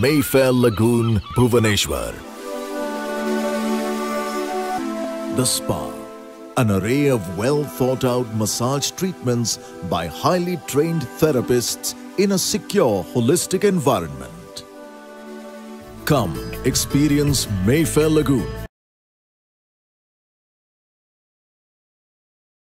Mayfair Lagoon, Bhubaneswar. The Spa, an array of well-thought-out massage treatments by highly trained therapists in a secure, holistic environment. Come experience Mayfair Lagoon.